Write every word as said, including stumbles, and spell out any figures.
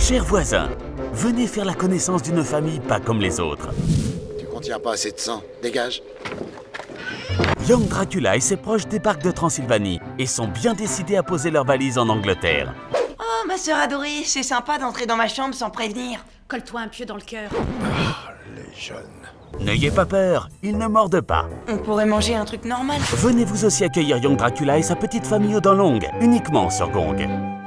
Chers voisins, venez faire la connaissance d'une famille pas comme les autres. Tu contiens pas assez de sang, dégage. Young Dracula et ses proches débarquent de Transylvanie et sont bien décidés à poser leurs valises en Angleterre. Oh, ma sœur adorée, c'est sympa d'entrer dans ma chambre sans prévenir. Colle-toi un pieu dans le cœur. Ah, les jeunes. N'ayez pas peur, ils ne mordent pas. On pourrait manger un truc normal. Venez vous aussi accueillir Young Dracula et sa petite famille aux dents longues, uniquement sur Gong.